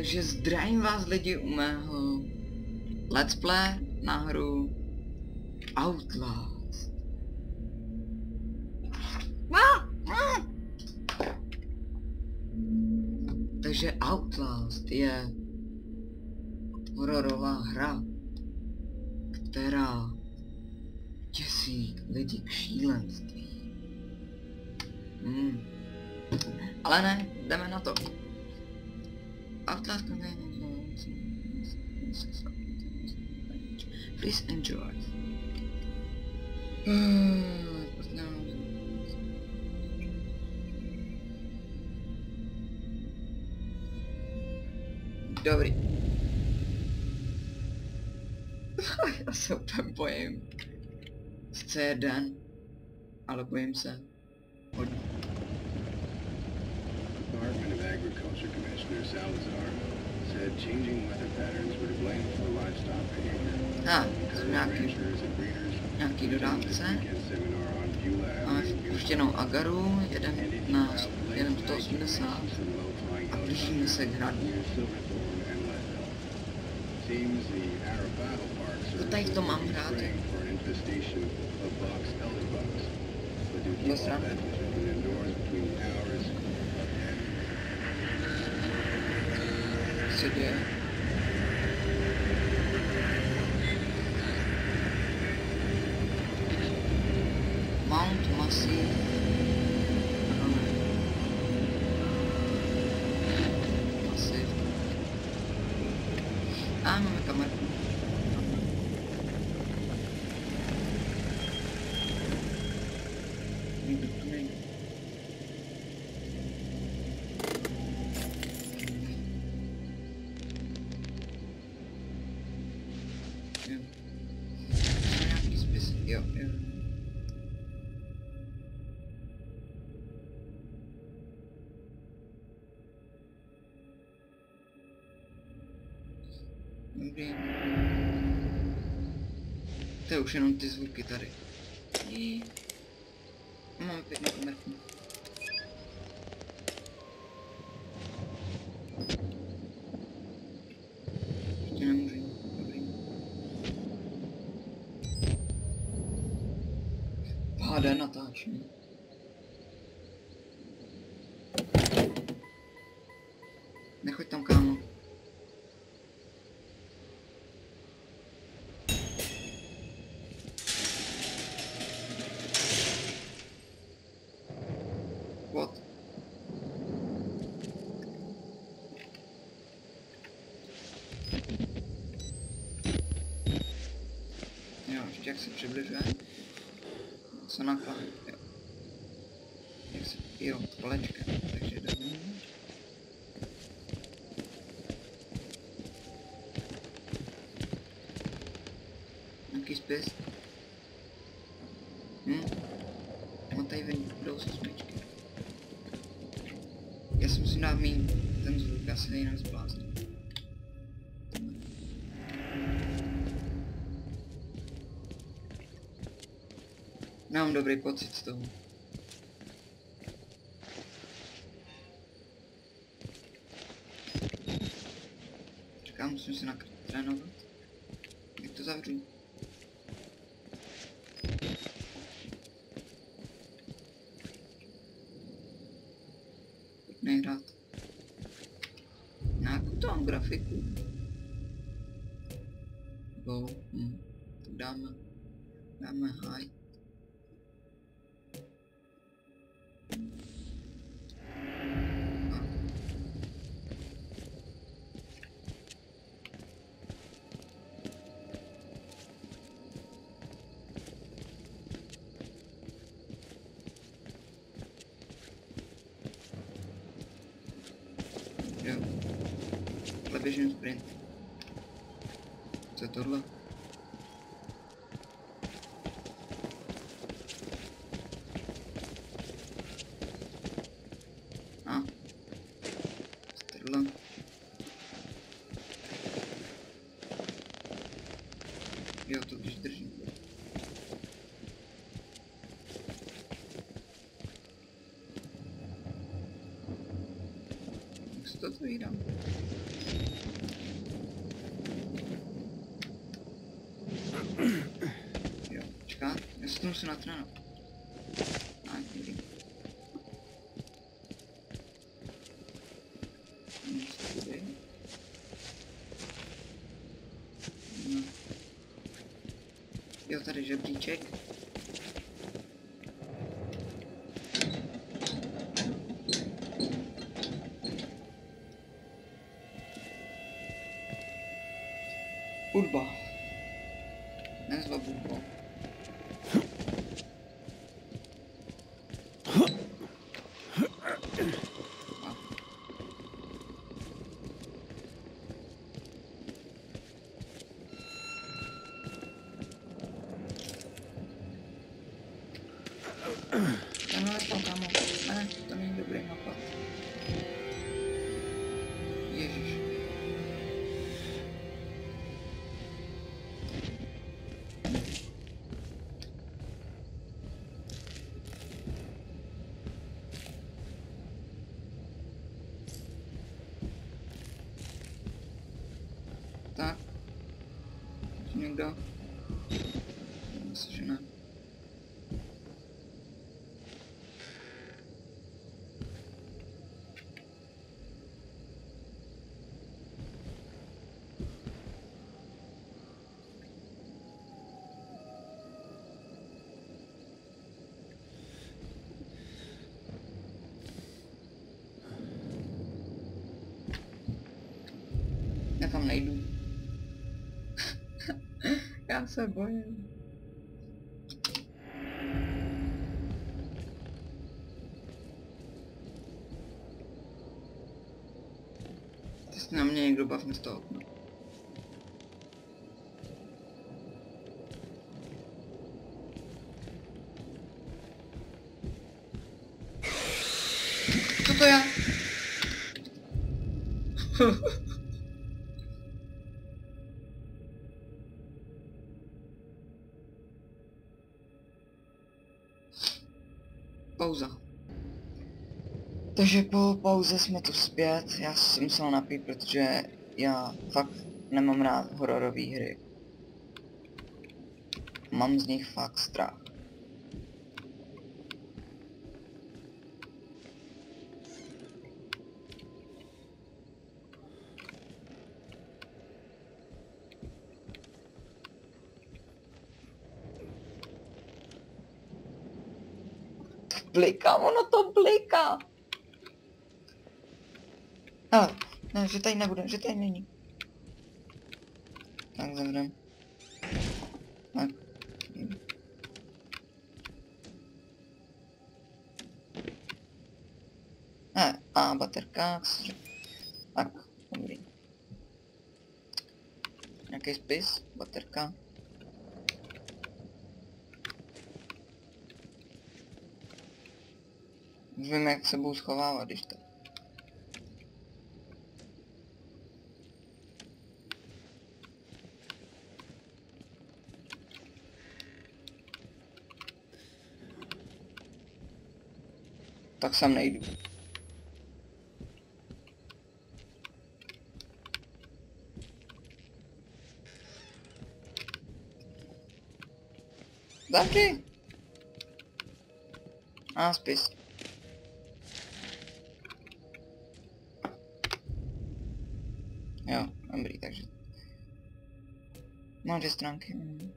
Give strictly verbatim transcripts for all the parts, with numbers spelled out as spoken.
Takže zdravím vás lidi u mého let's play na hru Outlast. Takže Outlast je hororová hra, která děsí lidi k šílenství. Hmm. Ale ne, jdeme na to. Outlast please enjoy. Dobrý. Já se úplně bojím. Sice je den, ale bojím se hodně. Department of Agriculture Commissioner Salazar said changing weather patterns were to blame for livestock behavior. Ah, nějaký, nějaký dodávce. Máme vpuštěnou Agaru, jeden na jeden sto osmdesát a blížíme se k hradu. A tady to mám hrát. Do strany. Co se děje? Mount Massive. Massive. A máme kameru. Nikdo tu není. Jo. Nějaký spis. Jo, jo. Dobrý. To je už jenom ty zvuky tady. I... Máme pěknou kamerku. Ještě nemůžu. Dobrý. Páde natáčení. Nechoď tam, kámo. What? Jo, ještě jak se přibližuje. Co nakládá, jo. Jak se, jo, kolečka, takže jdeme. Nějaký spis. Hm. No tady budou se smyčky. Já si musím dát míň ten zvuk, já si nejde zblázním. Mám dobrý pocit z toho. Čekám, musím si natrénovat. Jak to zavřu? Nehrát. Nějakou to mám grafiku. Go. Hm. Tak dáme. Dáme high. Jo. Tohle běžím sprint. Co je tohle? A. Tohle. Jo, to když držím. Jak se to otvírám? se to musím natrénovat. Tak, dobrý. No. Jo, tady žebříček. Hudba. Nezva hudba. Tenhle to, kámo. Ne, to není dobrý nápad. Ježiš. Tak. Někdo? Myslím, že ne. Já tam nejdu. Já se bojím. Teď na mě někdo bavne z toho okna. Co to je? Pauza. Takže po pauze jsme tu zpět, já jsem musel napít, protože já fakt nemám rád hororové hry. Mám z nich fakt strach. Bliká, ono to bliká. Ale, ne, že tady nebude, že tady není. Tak zavřem. Tak. Ne, a baterka, tak, dobrý. Nějaký spis, baterka. Už vím, jak se budu schovávat, když to. Tak sem nejdu. Zavři! A spis. Jo, dobrý, takže. Mám dvě stránky. Mm.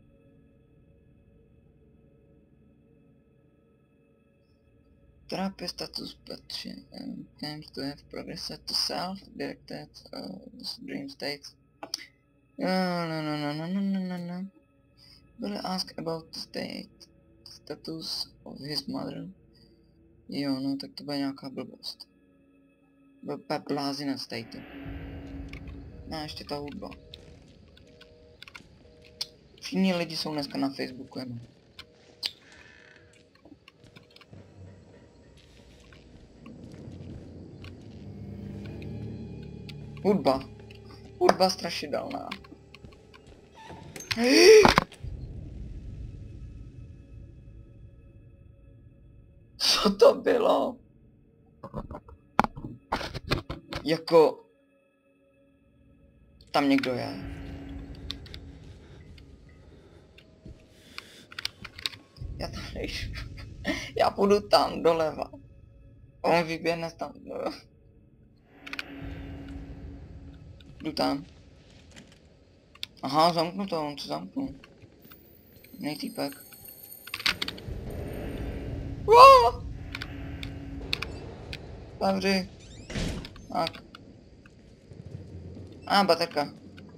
Therapy status patří. Claims to have progressed to self, directed uh, dream states. No, no, no, no, no, no, no, no, no. Will ask about the state, status of his mother. Jo, no, tak to bude nějaká blbost. Byl peplázina stateu. No, ještě ta hudba. Všichni lidi jsou dneska na Facebooku, jenom. Hudba. Hudba strašidelná. Co to bylo? Jako... Tam někdo je. Já tam nejdu. Já půjdu tam, doleva. On vyběhne tam. Jdu tam. Aha, zamknu to, on to zamknu. Nej týpek. Wow! Zavři. Tak. A, baterka.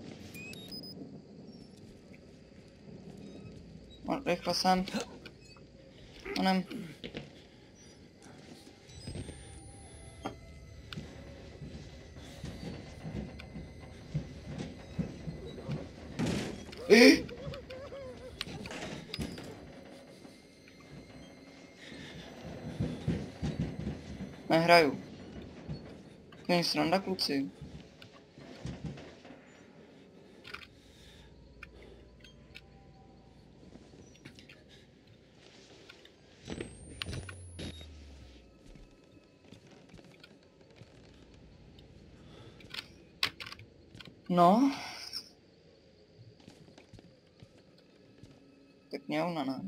No, rychle sem. Onem. Nehraju. Není sranda, kluci. No. Tak mě ona, ne?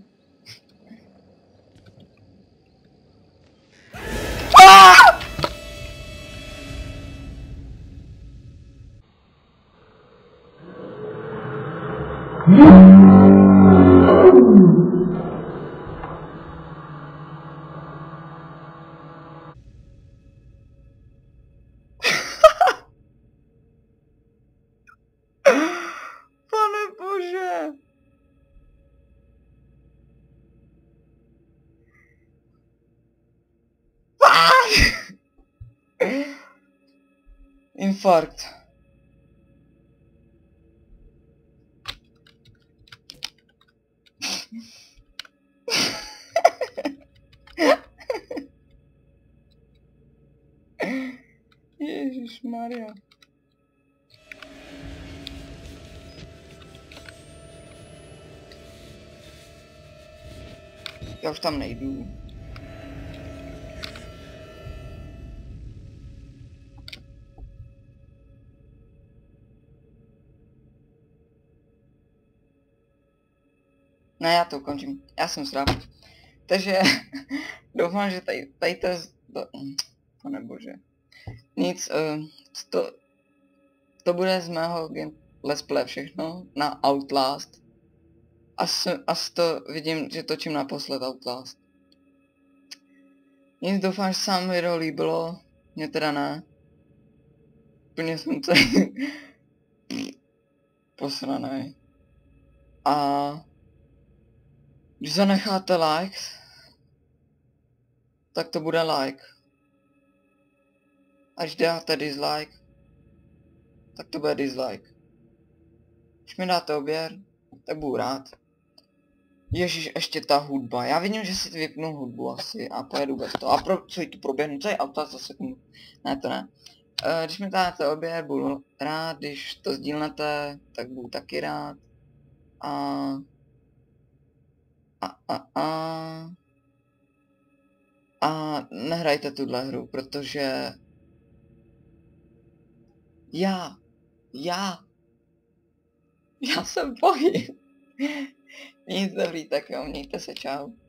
Pane bože. Infarkt. Ježišmarja. Já už tam nejdu. Ne, já to ukončím. Já jsem sráp. Takže doufám, že tady, tady to je... To, pane bože. Nic, uh, to, to bude z mého game let's play všechno na Outlast. Asi, asi to vidím, že točím naposled Outlast. Nic, doufám, že se vám video líbilo. Mně teda ne. Úplně jsem celý posranej. A když zanecháte like, tak to bude like. A když dáte dislike, tak to bude dislike. Když mi dáte odběr, tak budu rád. Ježíš, ještě ta hudba. Já vidím, že si vypnu hudbu asi a pojedu bez toho. A pro, co tu proběhnu, co je auta za sekundu. Ne, to ne. E, když mi dáte odběr, budu rád, když to sdílnete, tak budu taky rád. A... A, a, a... A nehrajte tuhle hru, protože... Já, já, já se bojím. Nic dobrý, tak jo, mějte se, čau.